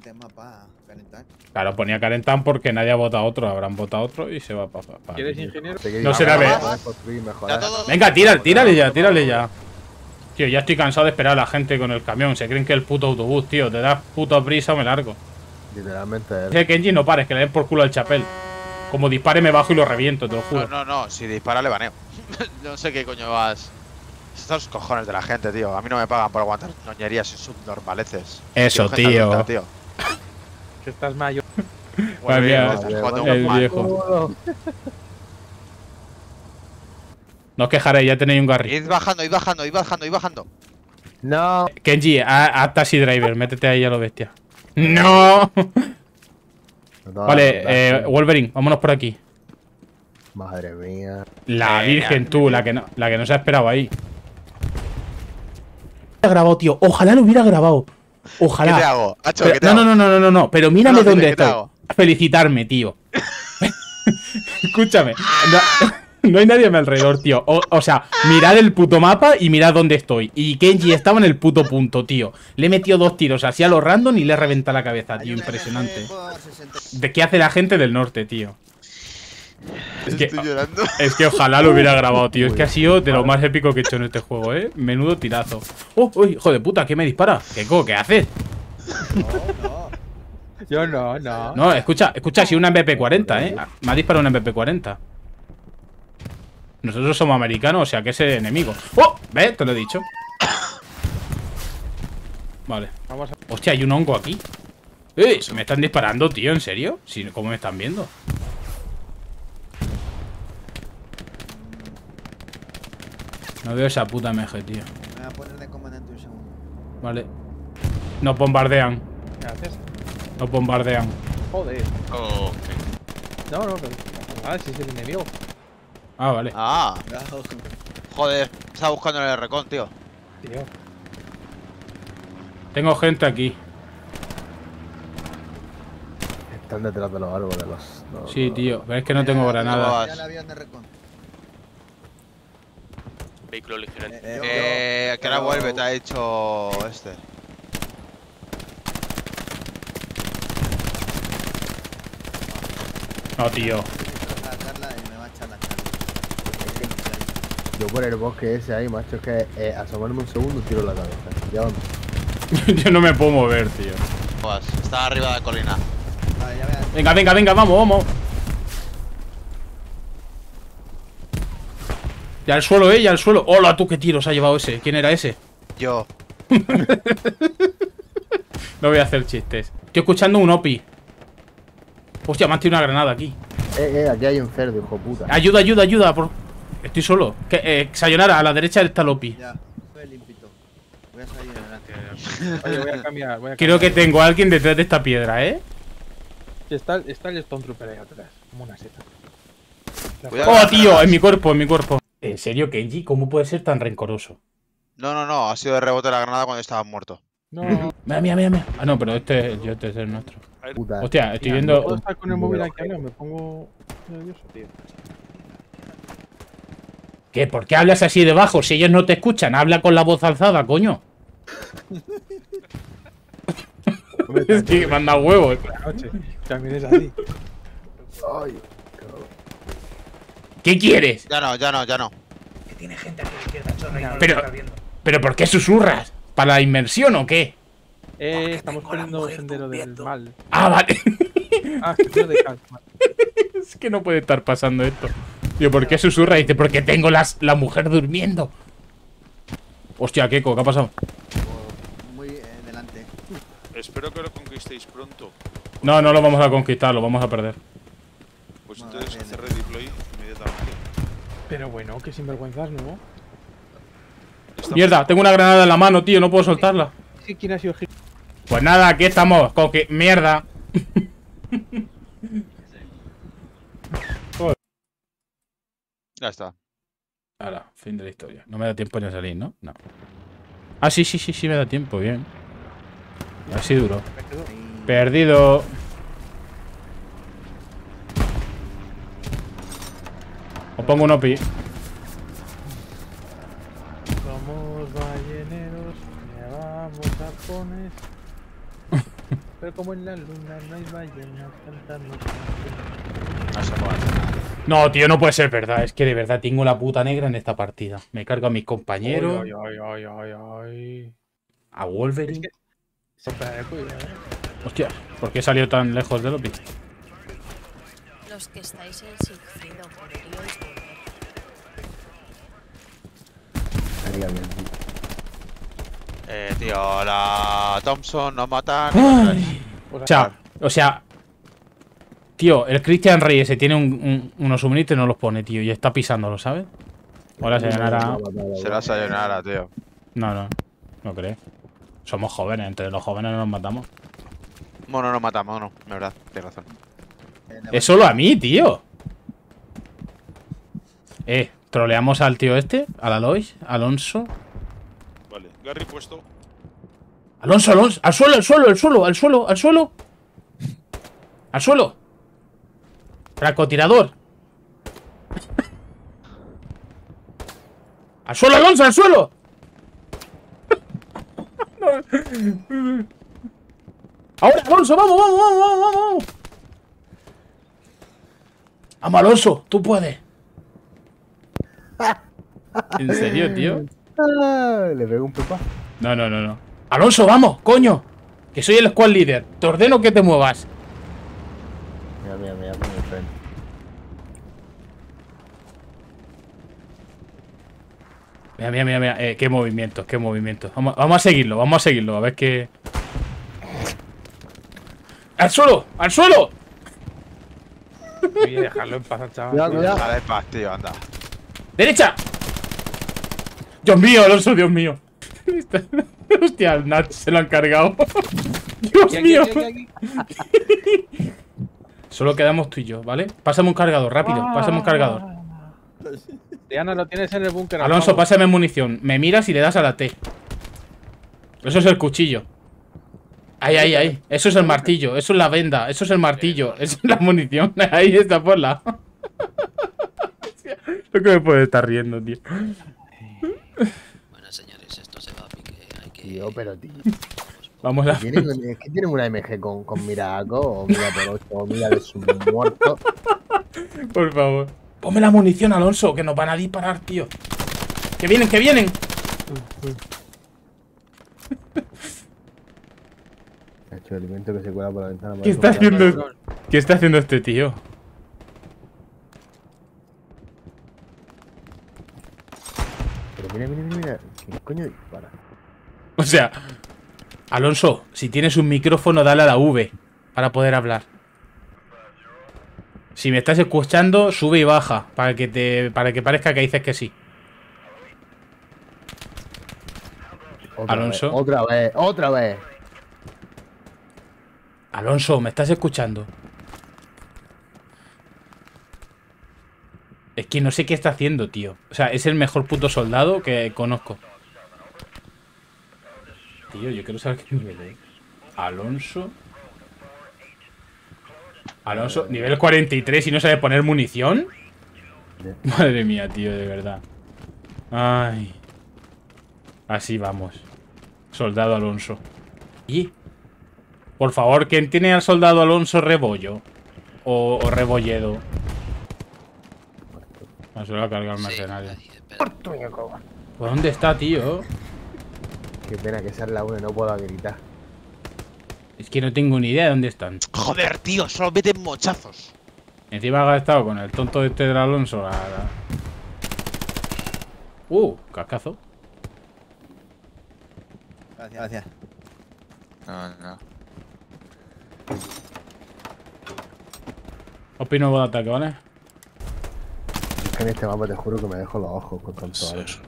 este mapa, calentar. Claro, ponía calentar porque nadie ha votado otro. Habrán votado otro y se va para. ¿Quieres ingeniero? No será ver. Venga, tírale ya, tírale ya. Tío, ya estoy cansado de esperar a la gente con el camión. Se creen que es el puto autobús, tío. Te das puta prisa o me largo. Literalmente. Dice Kenji, no pares, que le den por culo al chapel. Como dispare me bajo y lo reviento, te lo juro. No, si dispara le baneo. No sé qué coño vas. Estos cojones de la gente, tío. A mí no me pagan por aguantar ñoñerías y subnormaleces. Eso, tío. Que estás mayor. El viejo. No os quejaréis, ya tenéis un garri. Id bajando. No. Kenji, haz taxi driver, métete ahí a lo bestia. ¡No! Vale, Wolverine, vámonos por aquí. Madre mía. La virgen, tú, la que no se ha esperado ahí. Lo hubiera grabado, tío. Ojalá lo hubiera grabado. Ojalá. ¿Qué te hago? Hacho, Pero, ¿qué te hago? No. Pero mírame No, dónde ¿qué te estoy. hago? Felicitarme, tío. Escúchame. No hay nadie a mi alrededor, tío. O sea, mirad el puto mapa y mirad dónde estoy. Y Kenji estaba en el puto punto, tío. Le he metido 2 tiros así a lo random y le he reventado la cabeza, tío. Impresionante. ¿De qué hace la gente del norte, tío? Estoy llorando. Es que ojalá lo hubiera grabado, tío. Es que ha sido de lo más épico que he hecho en este juego, ¿eh? Menudo tirazo. ¡Oh, hijo de puta! ¿Qué me dispara? ¿Qué haces? Yo no. No, escucha, si una MP40, ¿eh? Me ha disparado una MP40. Nosotros somos americanos, o sea que es el enemigo. ¡Oh! ¿Ves? Te lo he dicho. Vale. Hostia, hay un hongo aquí. Se me están disparando, tío, ¿en serio? ¿Cómo me están viendo? No veo esa puta MG, tío. Me voy a poner de comandante un segundo. Vale. Nos bombardean. ¿Qué haces? Nos bombardean. Joder. Oh, No, pero. Ah, si es el enemigo. Ah, vale. Joder, estaba buscando en el recon, tío. Tío. Tengo gente aquí. Están detrás de los árboles. Sí, tío. Pero es que no tengo granada. Ya el avión de recon. Vehículo ligero. Que ahora vuelve, te ha dicho este. No, tío. La charla y me va a echar la charla. Yo por el bosque ese ahí, macho, es que asomarme un segundo tiro la cabeza. Ya vamos. Yo no me puedo mover, tío. Está arriba de la colina. Vale, ya Venga, vamos. Ya al suelo, ya al suelo. Hola, tú, qué tiros ha llevado ese. ¿Quién era ese? Yo. No voy a hacer chistes. Estoy escuchando un OPI. Hostia, me han tirado una granada aquí. Aquí hay un cerdo, hijo puta. Ayuda. Estoy solo. Sayonara, a la derecha está el OPI. Ya, estoy limpito. Voy a salir adelante. Oye, voy a cambiar. Creo que tengo a alguien detrás de esta piedra, ¿eh? Está el Stone Trooper ahí atrás. Como una seta. ¡Oh, tío! En mi cuerpo. ¿En serio, Kenji? ¿Cómo puede ser tan rencoroso? No. Ha sido de rebote la granada cuando estabas muerto. No. Mira. Ah, no, pero este es el nuestro. Puta. Hostia, estoy No viendo... puedo estar con el móvil aquí, no, me pongo nervioso, tío. ¿Qué? ¿Por qué hablas así de bajo? Si ellos no te escuchan, habla con la voz alzada, coño. Es que me han dado huevos. La noche. También es así. Ay, ¿Qué quieres? Ya no. Que tiene gente aquí a la izquierda, chorra, y no lo está viendo. ¿Pero por qué susurras? ¿Para la inmersión o qué? Estamos tengo la poniendo mujer sendero del durmiendo. mal. Ah, vale. Sendero de calma. Es que no puede estar pasando esto. Tío, ¿por qué susurra? Dice, porque tengo la mujer durmiendo. Hostia, Keko, ¿qué ha pasado? Muy delante. Espero que lo conquistéis pronto. No lo vamos a conquistar, lo vamos a perder. Pues Bueno, entonces bien. hacer redeploy inmediatamente. Pero bueno, que sinvergüenzas, ¿no? Mierda, tengo una granada en la mano, tío, no puedo soltarla. Sí, ¿quién ha sido el Pues nada, aquí estamos, con que... ¡Mierda! Ya está. Ahora, fin de la historia. No me da tiempo ni a salir, ¿no? No. Ah, sí, me da tiempo, bien. Así duro. Perdido. Os pongo un OPI. Somos balleneros, llevamos tapones. Pero como en la luna no hay ballenas cantando. No se puede hacer nada. No, tío, no puede ser verdad. Es que de verdad tengo la puta negra en esta partida. Me cargo a mis compañeros. Ay. A Wolverine. Siempre cuidado, Hostia, ¿por qué salió tan lejos del lobby? Los que estáis en Sigfido, podríais volver. Estaría bien. Tío, la Thompson nos matan. Ay. O sea, tío, el Christian Rey ese tiene unos suministros y no los pone, tío, y está pisándolo, ¿sabes? Hola, sayonara. Será sayonara, tío. No creo. Somos jóvenes, entre los jóvenes no nos matamos. Bueno, nos matamos, no, de verdad, tienes razón. Es solo a mí, tío. Troleamos al tío este, al Alois, Alonso. Vale, Gary puesto. Alonso, al suelo. Al suelo. Francotirador. Al suelo, Alonso, al suelo. Ahora, Alonso, vamos. Vamos, Alonso, tú puedes. ¿En serio, tío? Le pego un pepa. No. Alonso, vamos, coño. Que soy el squad líder. Te ordeno que te muevas. Mira, con el tren. Mira. Qué movimientos. Vamos a seguirlo, a ver qué. ¡Al suelo! Oye, dejarlo en paz al chaval. Cuidado. Dale paz, tío, anda. ¡Derecha! Dios mío, Alonso, Dios mío. Hostia, al Nat se lo han cargado. Dios mío. Aquí. Solo quedamos tú y yo, ¿vale? Pásame un cargador, rápido, pásame un cargador. Diana, lo tienes en el búnker. Alonso, vamos. pásame munición. Me miras y le das a la T. Eso es el cuchillo. Ahí. Eso es el martillo. Eso es la venda. Eso es el martillo. Eso es la munición. Ahí está, ponla. Lo que me puede estar riendo, tío. Bueno, señores, esto se va a pique. Hay que... Tío, pero tío. Vamos a... Es que tienen una MG con miraco, o mira por 8, o mira de su muerto. Por favor. Ponme la munición, Alonso, que nos van a disparar, tío. ¡Que vienen! Ha hecho el alimento que se cuela por la ventana. ¿Qué está haciendo este tío? Pero mira. ¿Qué coño dispara? O sea, Alonso, si tienes un micrófono, dale a la V para poder hablar. Si me estás escuchando, sube y baja para que parezca que dices que sí. Alonso. Otra vez. Alonso, ¿me estás escuchando? Es que no sé qué está haciendo, tío. O sea, es el mejor puto soldado que conozco. Tío, yo quiero saber qué nivel es. Alonso, nivel 43 y no sabe poner munición. Madre mía, tío, de verdad. Ay. Así vamos. Soldado Alonso. Y... por favor, ¿quién tiene al soldado Alonso Rebollo? O Rebolledo. No se lo va a cargar el mercenario. ¿Por dónde está, tío? Qué pena que sea la 1 y no puedo gritar. Es que no tengo ni idea de dónde están. Joder, tío, solo meten mochazos. Encima ha gastado con el tonto este del Alonso. Cascazo. Gracias. No. Opino buen ataque, ¿vale? Es que en este mapa te juro que me dejo los ojos con tanto eso.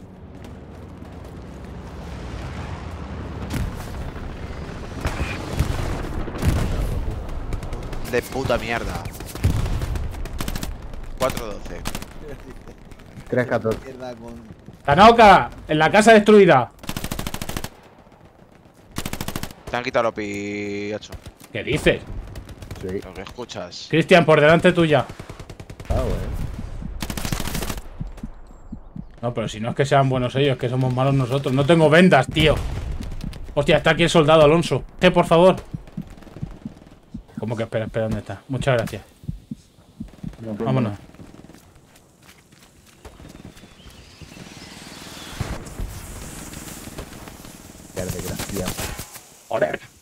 De puta mierda. 4-12. 3-14. ¡Tanoka! ¡En la casa destruida! Te han quitado los P8. ¿Qué dices? Sí. Lo que escuchas. Cristian, por delante tuya. Ah, bueno. No, pero si no es que sean buenos ellos, es que somos malos nosotros. No tengo vendas, tío. Hostia, está aquí el soldado Alonso. Por favor. ¿Cómo que espera? Espera, ¿dónde está? Muchas gracias. Vámonos. Qué desgraciado. Joder.